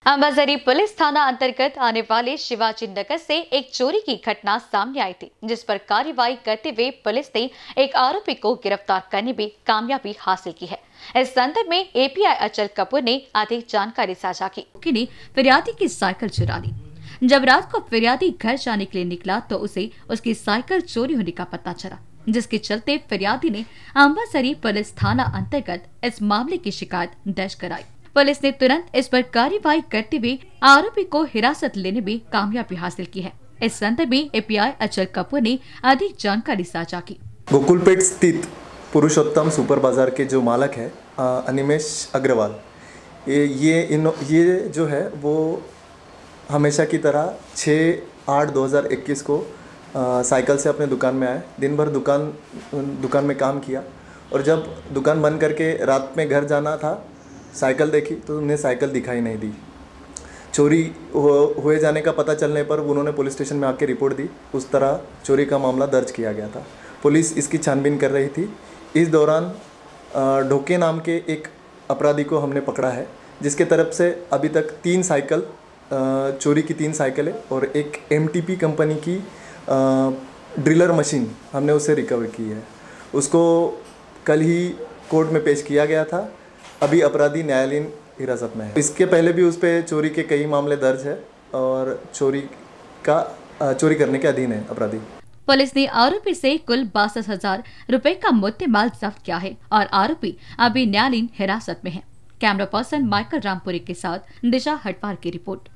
Ambazari police थाना अंतर्गत आने वाले शिवाजी नगर से एक चोरी की घटना सामने आई थी, जिस पर कार्रवाई करते हुए पुलिस ने एक आरोपी को गिरफ्तार करने में कामयाबी हासिल की है। इस संदर्भ में एपीआई अचल कपूर ने अधिक जानकारी साझा की। ने फिरियादी की साइकिल चुरा ली। जब रात को फिरियादी घर जाने के लिए निकला तो उसे उसकी साइकिल चोरी होने का पता चला, जिसके चलते फिरियादी ने अंबाझरी पुलिस थाना अंतर्गत इस मामले की शिकायत दर्ज कराई। पुलिस ने तुरंत इस पर कार्रवाई करते हुए आरोपी को हिरासत लेने में कामयाबी हासिल की है। इस संदर्भ में एपीआई अचल कपूर ने अधिक जानकारी साझा की। गोकुलपेट स्थित पुरुषोत्तम सुपर बाजार के जो मालक है अनिमेश अग्रवाल, ये जो है वो हमेशा की तरह 6/8/2021 को साइकिल से अपने दुकान में आए। दिन भर दुकान में काम किया और जब दुकान बंद करके रात में घर जाना था, साइकिल देखी तो उन्हें साइकिल दिखाई नहीं दी। चोरी हुए जाने का पता चलने पर उन्होंने पुलिस स्टेशन में आके रिपोर्ट दी। उस तरह चोरी का मामला दर्ज किया गया था। पुलिस इसकी छानबीन कर रही थी। इस दौरान ढोके नाम के एक अपराधी को हमने पकड़ा है, जिसके तरफ से अभी तक 3 साइकिल चोरी की 3 साइकिलें और एक एमटीपी कंपनी की ड्रिलर मशीन हमने उसे रिकवर की है। उसको कल ही कोर्ट में पेश किया गया था। अभी अपराधी न्यायालयीन हिरासत में है। इसके पहले भी उस पर चोरी के कई मामले दर्ज है और चोरी करने के अधीन है अपराधी। पुलिस ने आरोपी से कुल 62,000 रुपए का मुद्देमाल जब्त किया है और आरोपी अभी न्यायालयीन हिरासत में है। कैमरा पर्सन माइकल रामपुरी के साथ दिशा हटवार की रिपोर्ट।